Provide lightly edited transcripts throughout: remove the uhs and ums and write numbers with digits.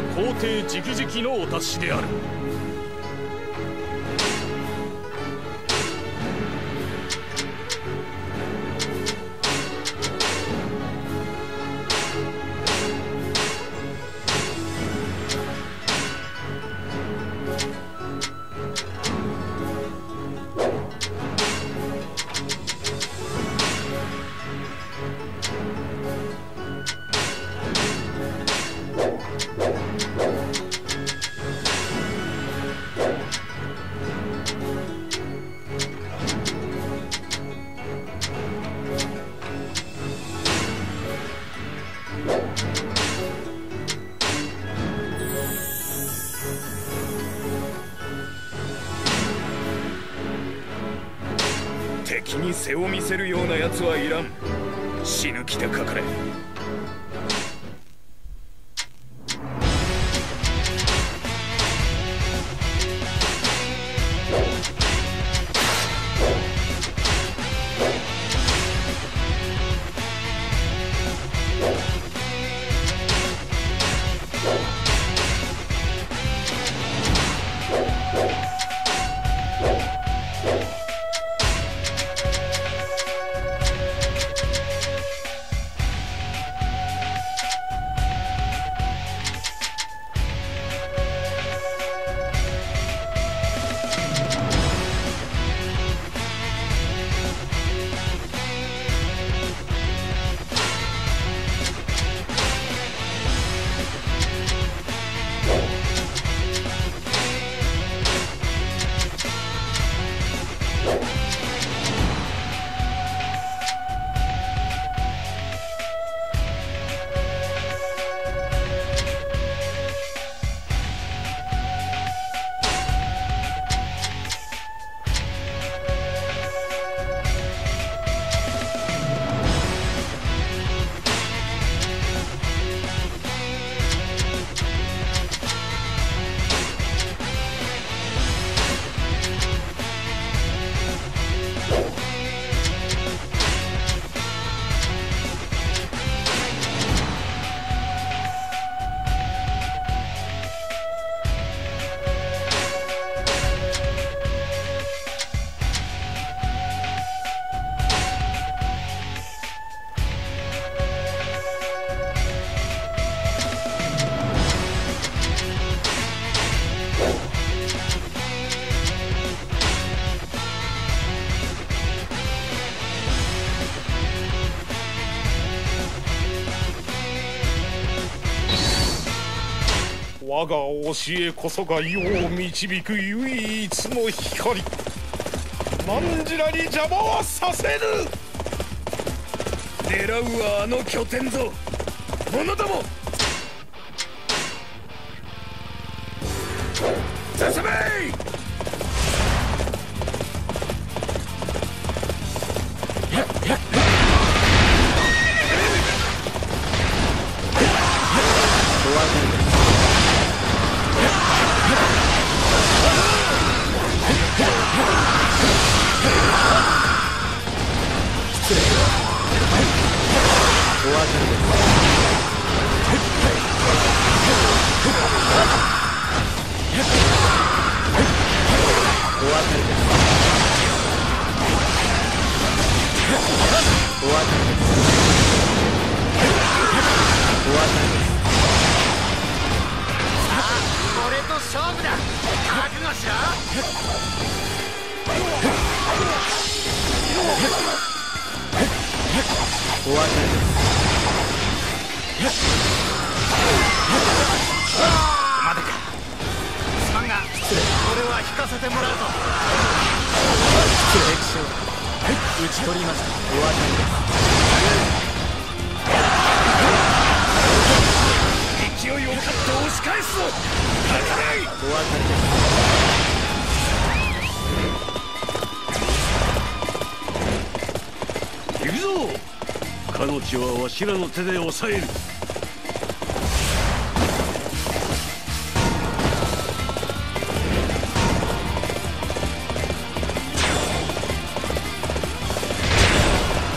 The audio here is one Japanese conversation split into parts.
皇帝直々のお達しである。敵に背を見せるような奴はいらん。死ぬ気でかかれ。我が教えこそが世を導く唯一の光。汝らに邪魔はさせぬ。狙うはあの拠点ぞ、者ども。進め。彼女はわしらの手で抑える。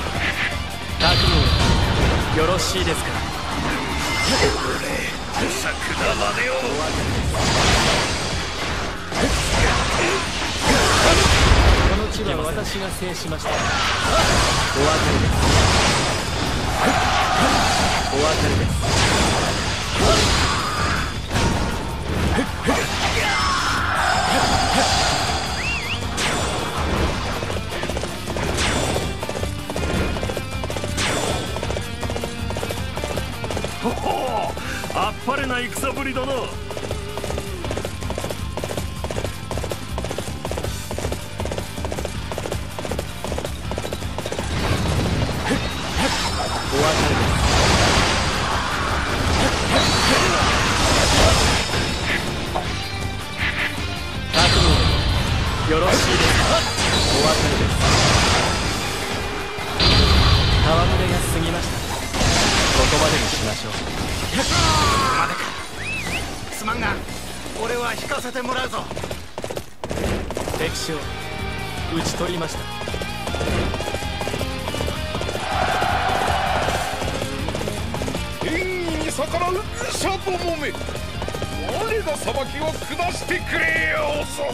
覚悟よろしいですか。さなまねを。 この地は私が制しました。お別れです。お別れです。 ほほう、あっぱれな戦ぶりだな。 よろしいですか。お別れです。戯れが過ぎました。ここまでにしましょう。 までか。すまんが俺は引かせてもらうぞ。 敵将討ち取りました。 演技に逆らう武者どもめ、我が裁きを下してくれようぞ。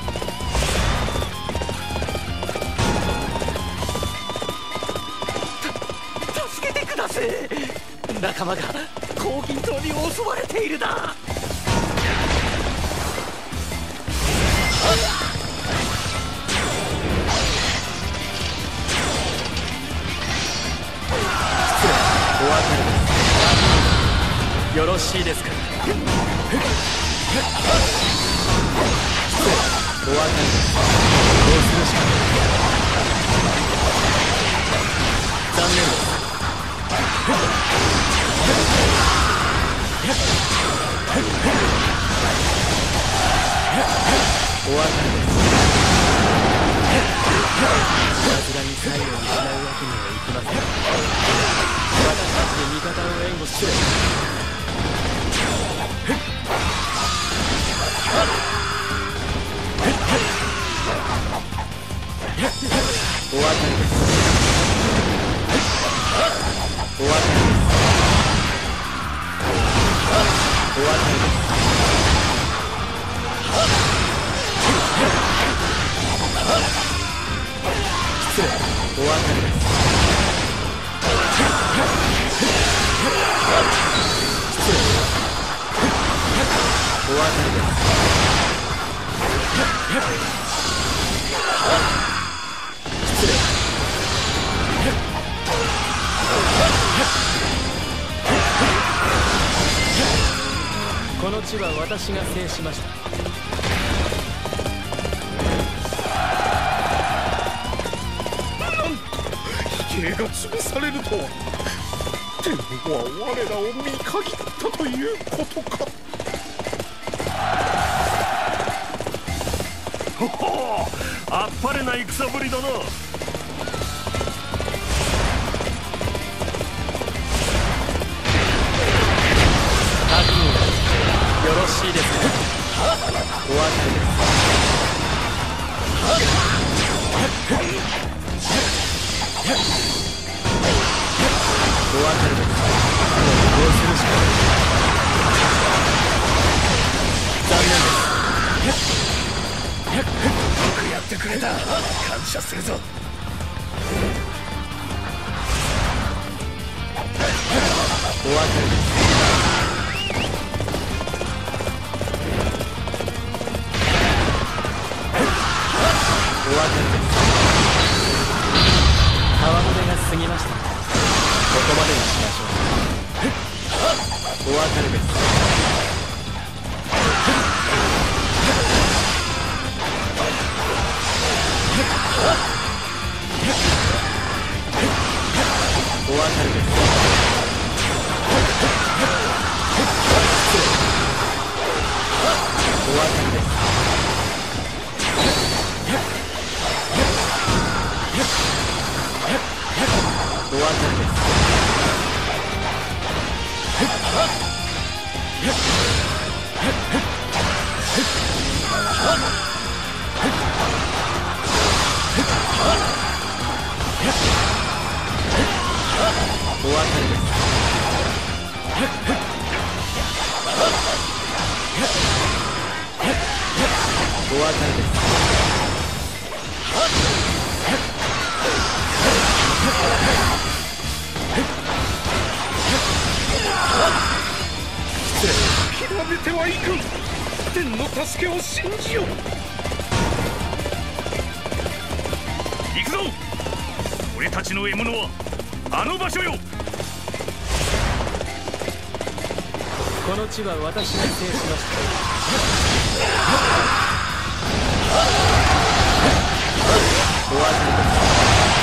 助けてください。仲間が黄金塔に襲われているだ。 お別れです。よろしいですか。お別れです。どうするしかない。残念です。お別れです。さすがに最後に失うわけにはいきません。私たちで味方を援護して。お別れです。お別れです。お別れです。失礼。お別れです。失礼。お別れです。失礼。この地は私が制しました。 兵が潰されるとは、天は我らを見限ったということか。ほほう、あっぱれな戦ぶりだな。 よろしいですか。お別れです。お別れです。どうするしかない。残念です。 よくやってくれた。感謝するぞ。 お別れです。お別れです。戯れが過ぎました。ここまでにしましょう。お別れです。お別れです。 別れです。 諦めてはいく。天の助けを信じよ。行くぞ。俺たちの獲物はあの場所よ。 この地は私が制しました。お別れです。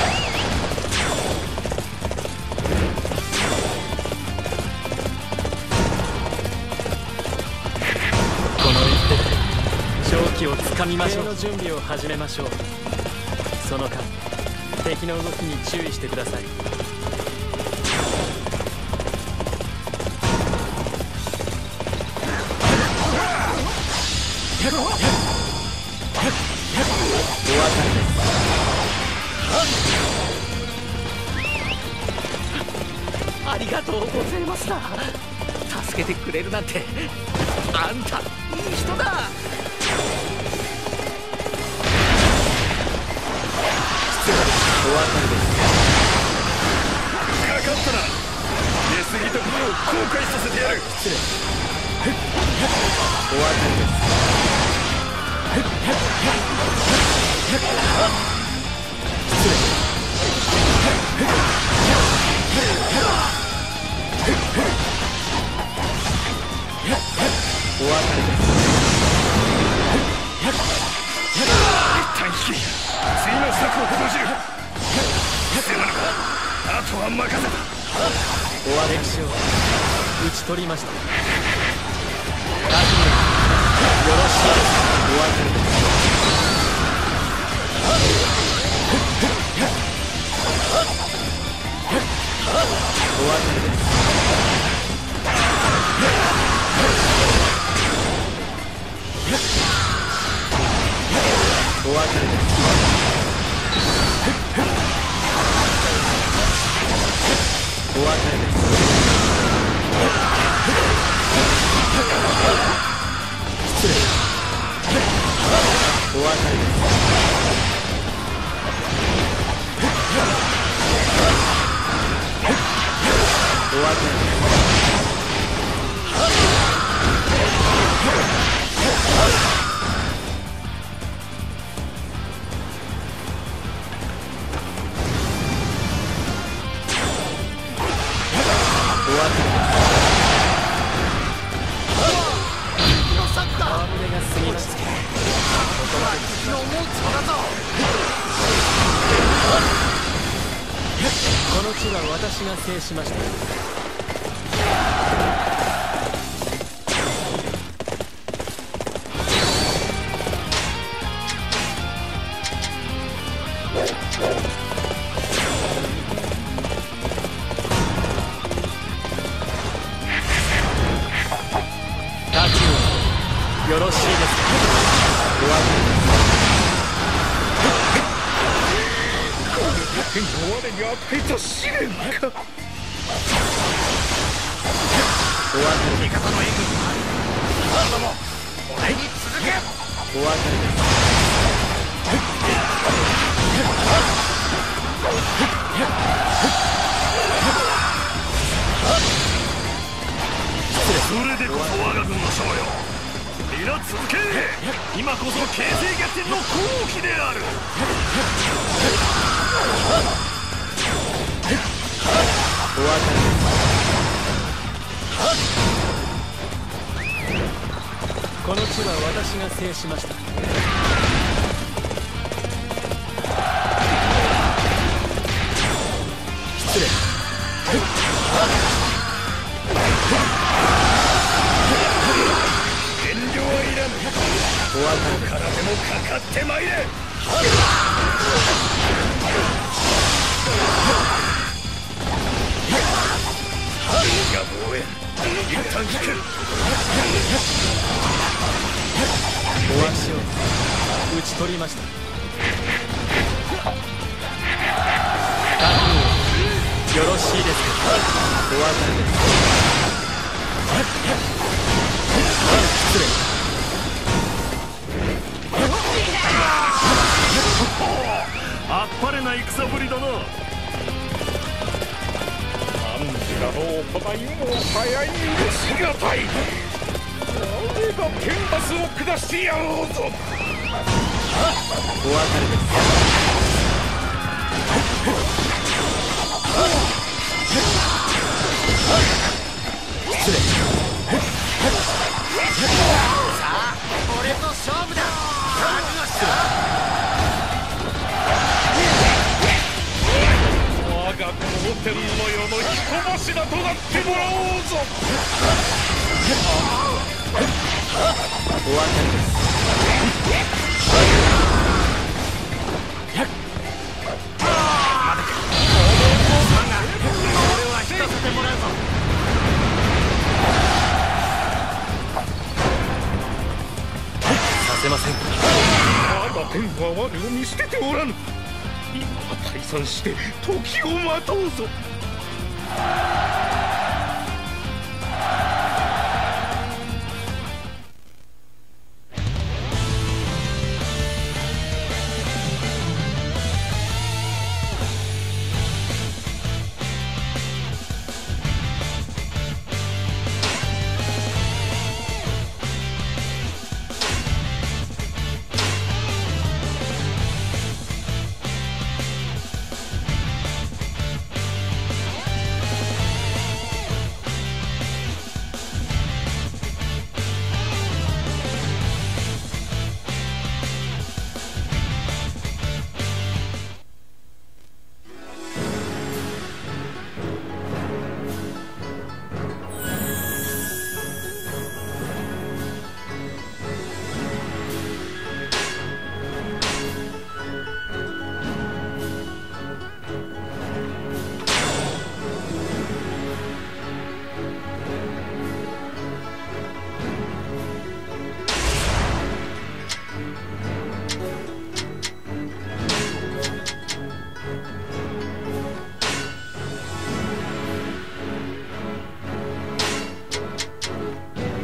勝機をつかみましょう。の準備を始めましょう。その間敵の動きに注意してください。お別れです。 ありがとうございました。助けてくれるなんてあんたいい人だ。 お別れです。 かかったな。出過ぎたことを後悔させてやる。 失礼。お別れです。失礼。お別れです。 一旦引き、次の策を講じる。せまぬか、あとは任せた。 お別れ歴史を討ち取りました。ラジオよろしいです。お別れです。お別れです。お別れです。お別れです。失礼。お別れです。お別れです。この地は私が制しました。タチウオよろしいですか。お別れです。 天が我に与えた試練か。 お別れです。 味方の援軍がある。あなたも俺に続け。 お別れです。 それでこそ我が軍の将よ。皆続け。今こそ形勢逆転の好機である。 お別れです。この地は私が制しました。失礼。 遠慮はいらぬ。 お別れです。 からでもかかってまいれ。が防衛。一旦引く。 お足を討ち取りました。覚悟よろしいですか。お別れです。失礼。 りだな。 アンジェラの行いも早いにしがたい。俺が天罰を下してやろうぞ。 お別れです。失礼。 さあ俺と勝負だ。覚悟しろ。 我が当天の世の人柱となってもらおうぞ。 お別れです。 俺は引かせてもらうぞ。 させません。 我が天は我を見捨てておらぬ。今は退散して時を待とうぞ。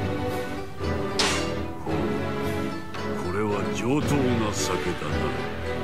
上等な酒だな。